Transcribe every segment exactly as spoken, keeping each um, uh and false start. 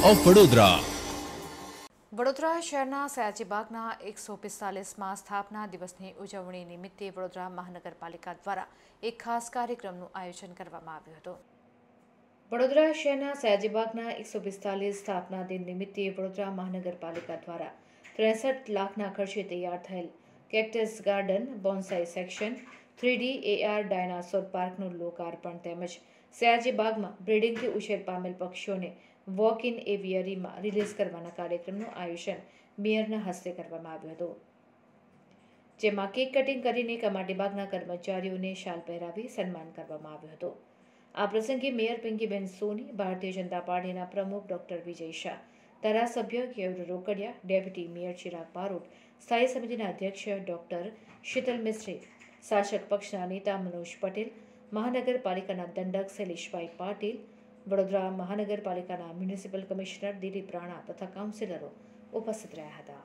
Of Vadodara. Vadodara શહેરના સયાજીબાગના એકસો પિસ્તાલીસમાં સ્થાપના દિવસની ઉજવણી નિમિત્તે વડોદરા મહાનગરપાલિકા દ્વારા એક ખાસ કાર્યક્રમનું આયોજન કરવામાં આવ્યું હતું. વડોદરા શહેરના સયાજીબાગના એકસો પિસ્તાલીસ સ્થાપના દિન નિમિત્તે વડોદરા મહાનગરપાલિકા દ્વારા ત્રેસઠ લાખના ખર્ચે તૈયાર થયેલ cactus garden, bonsai section, three D AR dinosaur પાર્કનું લોકાર્પણ તેમજ સયાજીબાગમાં બ્રીડિંગથી ઉછેર પામેલ પક્ષીઓને વોક ઇન એવિયરીમાં રિલીઝ કરવાના કાર્યક્રમનું આયોજન મેયરના હસ્તે કરવામાં આવ્યું હતું, જેમાં કેક કટિંગ કરીને કમાટીબાગના કર્મચારીઓને શાલ પહેરાવી સન્માન કરવામાં આવ્યું હતું. આ પ્રસંગે મેયર પિંકીબેન સોની, ભારતીય જનતા પાર્ટીના પ્રમુખ ડોક્ટર વિજય શાહ, ધારાસભ્ય કેયુર રોકડિયા, ડેપ્યુટી મેયર ચિરાગ બારોટ, સ્થાયી સમિતિના અધ્યક્ષ ડોક્ટર શીતલ મિસ્ત્રી, શાસક પક્ષના નેતા મનોજ પટેલ, મહાનગરપાલિકાના દંડક શૈલેષભાઈ પાટીલ, વડોદરા મહાનગરપાલિકાના મ્યુનિસિપલ કમિશનર દિલીપ રાણા તથા કાઉન્સિલરો ઉપસ્થિત રહ્યા હતા.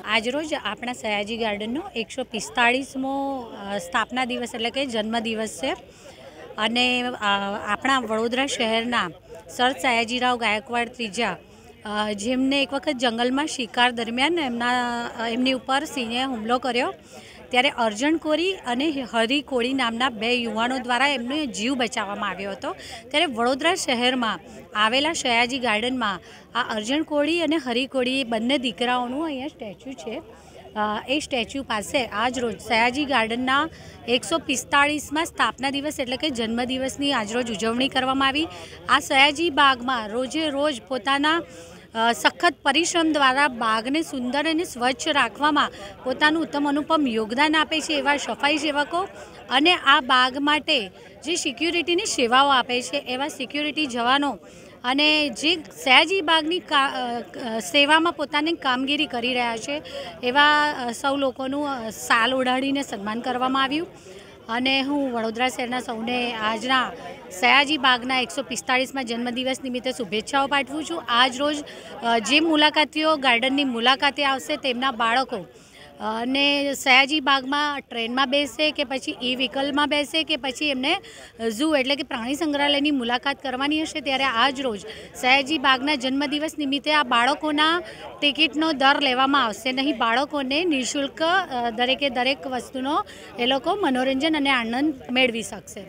આજરોજ આપણા સયાજી ગાર્ડનનો એકસો પિસ્તાળીસમો સ્થાપના દિવસ એટલે કે જન્મદિવસ છે અને આપણા વડોદરા શહેરના સર સયાજીરાવ ગાયકવાડ ત્રીજા જેમને એક વખત જંગલમાં શિકાર દરમિયાન એમના એમની ઉપર સિંહે હુમલો કર્યો ત્યારે અર્જણ કોરી અને હરી કોળી નામના બે યુવાનો દ્વારા એમનો જીવ બચાવવામાં આવ્યો હતો। ત્યારે વડોદરા શહેરમાં આવેલા સયાજી ગાર્ડનમાં આ અર્જણ કોળી અને હરી કોળી બંને દીકરાઓનું અહીંયા સ્ટેચ્યુ છે। એ સ્ટેચ્યુ પાસે આજરોજ સયાજી ગાર્ડનના એકસો પિસ્તાળીસમાં સ્થાપના દિવસ એટલે કે જન્મદિવસની આજરોજ ઉજવણી કરવામાં આવી। આ સયાજી બાગમાં રોજે રોજ પોતાના સખત પરિશ્રમ દ્વારા બાગને સુંદર અને સ્વચ્છ રાખવામાં પોતાનું ઉત્તમ અનુપમ યોગદાન આપે છે એવા સફાઈ સેવકો અને આ બાગ માટે જે સિક્યુરિટીની સેવાઓ આપે છે એવા સિક્યુરિટી જવાનો અને જે સયાજી બાગની સેવામાં પોતાની કામગીરી કરી રહ્યા છે એવા સૌ લોકોનું શાલ ઓઢાડીને સન્માન કરવામાં આવ્યું। અને હું વડોદરા શહેરના સૌને આજના સયાજી બાગના એકસો પિસ્તાળીસમાં જન્મદિવસ નિમિત્તે શુભેચ્છાઓ પાઠવું છું। આજ રોજ જે મુલાકાતીઓ ગાર્ડનની મુલાકાતે આવશે તેમના બાળકો અને સયાજી બાગમાં ટ્રેનમાં બેસે કે પછી ઈ વ્હીકલમાં બેસે કે પછી એમને ઝૂ એટલે કે પ્રાણી સંગ્રહાલયની મુલાકાત કરવાની હશે ત્યારે આજ રોજ સયાજી બાગના જન્મદિવસ નિમિત્તે આ બાળકોના ટિકિટનો દર લેવામાં આવશે નહીં। બાળકોને નિઃશુલ્ક દરેકે દરેક વસ્તુનો એ લોકો મનોરંજન અને આનંદ મેળવી શકશે।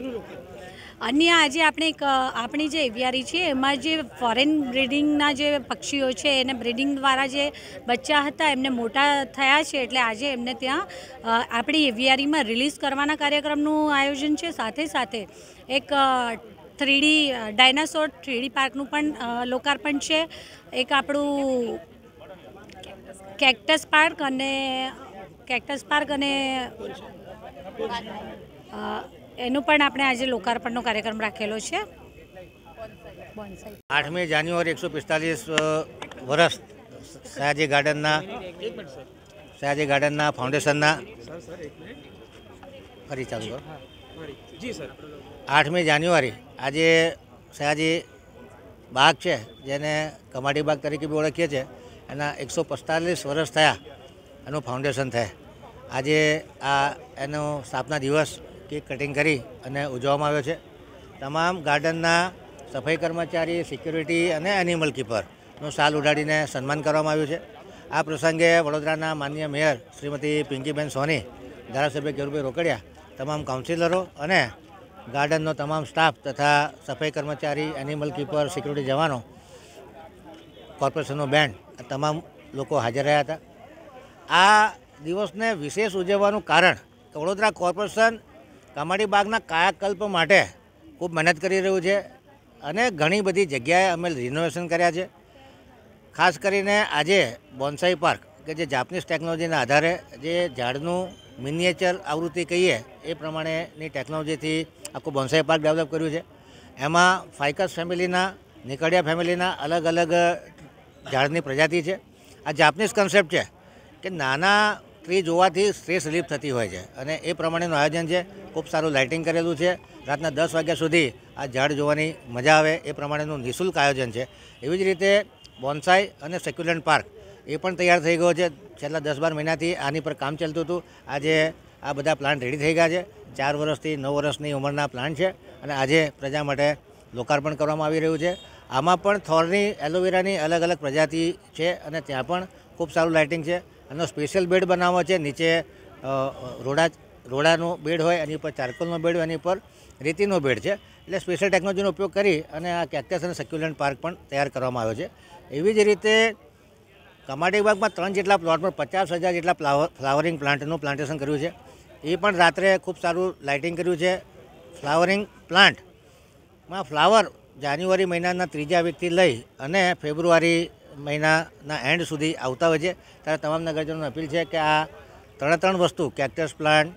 અન્ય આજે આપણે એક આપણી જે એવિયારી છે એમાં જે ફોરેન બ્રીડિંગના જે પક્ષીઓ છે એને બ્રીડિંગ દ્વારા જે બચ્ચા હતા એમને મોટા થયા છે એટલે આજે એમને ત્યાં આપણી એવિયારીમાં રિલીઝ કરવાના કાર્યક્રમનું આયોજન છે। સાથે સાથે એક થ્રીડી ડાયનાસોર થ્રીડી પાર્કનું પણ લોકાર્પણ છે। એક આપણું કેક્ટસ પાર્ક અને કેક્ટસ પાર્ક અને એનું પણ આપણે આજે લોકાર્પણનો કાર્યક્રમ રાખેલો છે। આઠમી જાન્યુઆરી એકસો પિસ્તાલીસ વર્ષ સયાજી ગાર્ડનના સયાજી ગાર્ડનના ફાઉન્ડેશનના ફરી ચાલુ કરો જી સર આઠમી જાન્યુઆરી આજે સયાજી બાગ છે જેને કમાડી બાગ તરીકે બી ઓળખીએ છીએ એના એકસો પિસ્તાલીસ વર્ષ થયા એનું ફાઉન્ડેશન થાય। આજે આ એનો સ્થાપના દિવસ કેક કટિંગ કરી અને ઉજવવામાં આવ્યો છે। તમામ ગાર્ડનના સફાઈ કર્મચારી સિક્યુરિટી અને એનિમલ કીપરનું શાલ ઉડાડીને સન્માન કરવામાં આવ્યું છે। આ પ્રસંગે વડોદરાના માનનીય મેયર શ્રીમતી પિંકીબેન સોની, ધારાસભ્ય કેરુભાઈ રોકડિયા, તમામ કાઉન્સિલરો અને ગાર્ડનનો તમામ સ્ટાફ તથા સફાઈ કર્મચારી એનિમલ કીપર સિક્યુરિટી જવાનો કોર્પોરેશનનો બેન્ડ તમામ લોકો હાજર રહ્યા હતા। આ દિવસને વિશેષ ઉજવવાનું કારણ કે વડોદરા કોર્પોરેશન કમાડી બાગના કાયાકલ્પ માટે ખૂબ મહેનત કરી રહ્યું છે અને ઘણી બધી જગ્યાએ અમે રિનોવેશન કર્યા છે। ખાસ કરીને આજે બોન્સાઈ પાર્ક કે જે જાપાનીઝ ટેકનોલોજીના આધારે જે ઝાડનું મિનિએચર આવૃત્તિ કહીએ એ પ્રમાણેની ટેકનોલોજીથી આખું બોન્સાઈ પાર્ક ડેવલપ કર્યું છે। એમાં ફાઇકસ ફેમિલીના નિકડિયા ફેમિલીના અલગ અલગ ઝાડની પ્રજાતિ છે। આ જાપાનીઝ કન્સેપ્ટ છે કે નાના ટ્રી જોવાથી સ્ટ્રેસ રિલીફ થતી હોય છે અને એ પ્રમાણેનું આયોજન છે। ખૂબ સારું લાઇટિંગ કરેલું છે। રાતના દસ વાગ્યા સુધી આ ઝાડ જોવાની મજા આવે એ પ્રમાણેનું નિઃશુલ્ક આયોજન છે। એવી જ રીતે બોન્સાઈ અને સેક્યુલન્ટ પાર્ક એ પણ તૈયાર થઈ ગયો છે। છેલ્લા દસ બાર મહિનાથી આની પર કામ ચાલતું હતું। આજે આ બધા પ્લાન્ટ રેડી થઈ ગયા છે। ચાર વર્ષથી નવ વર્ષની ઉંમરના પ્લાન્ટ છે અને આજે પ્રજા માટે લોકાર્પણ કરવામાં આવી રહ્યું છે। આમાં પણ થોરની એલોવેરાની અલગ અલગ પ્રજાતિ છે અને ત્યાં પણ ખૂબ સારું લાઇટિંગ છે। એનો સ્પેશિયલ બેડ બનાવવો છે। નીચે રોડા રોડાનો બેડ હોય, એની ઉપર ચારકોલનો બેડ હોય, એની ઉપર રેતીનો બેડ છે। એટલે સ્પેશિયલ ટેકનોલોજીનો ઉપયોગ કરી અને આ કેક્ટસ અને સક્યુલન્ટ પાર્ક પણ તૈયાર કરવામાં આવ્યો છે। એવી જ રીતે કમાડી બાગમાં ત્રણ જેટલા પ્લોટ પર પચાસ હજાર જેટલા ફ્લાવર ફ્લાવરિંગ પ્લાન્ટનું પ્લાન્ટેશન કર્યું છે। એ પણ રાત્રે ખૂબ સારું લાઇટિંગ કર્યું છે। ફ્લાવરિંગ પ્લાન્ટમાં ફ્લાવર જાન્યુઆરી મહિનાના ત્રીજા વીકથી લઈ અને ફેબ્રુઆરી મહિનાના એન્ડ સુધી આવતા હોય છે। ત્યારે તમામ નગરજનોને અપીલ છે કે આ ત્રણે ત્રણ વસ્તુ cactus plant,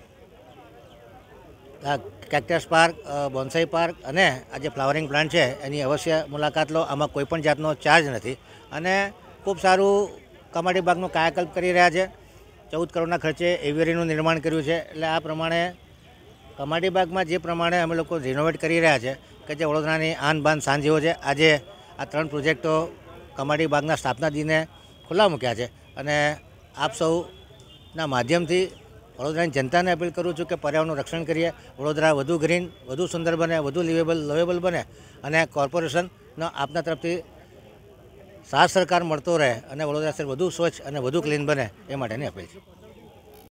cactus park, bonsai park અને આ જે ફ્લાવરિંગ પ્લાન્ટ છે એની અવશ્ય મુલાકાત લો। આમાં કોઈપણ જાતનો ચાર્જ નથી અને ખૂબ સારું કમાડી બાગનું કાયાકલ્પ કરી રહ્યા છે। ચૌદ કરોડના ખર્ચે એવિયરીનું નિર્માણ કર્યું છે। એટલે આ પ્રમાણે કમાડી બાગમાં જે પ્રમાણે અમે લોકો રિનોવેટ કરી રહ્યા છે કે જે વડોદરાની આન બાન શાન જેવો છે। આજે આ ત્રણ પ્રોજેક્ટો કમાડી બાગના સ્થાપના દિને ખુલ્લા મૂક્યા છે અને આપ સૌના માધ્યમથી વડોદરાની જનતાને અપીલ કરું છું કે પર્યાવરણનું રક્ષણ કરીએ, વડોદરા વધુ ગ્રીન, વધુ સુંદર બને, વધુ લિવેબલ લવેબલ બને અને કોર્પોરેશનનો આપના તરફથી સાથ સરકાર મળતો રહે અને વડોદરા શહેર વધુ સ્વચ્છ અને વધુ ક્લીન બને એ માટેની અપીલ છે.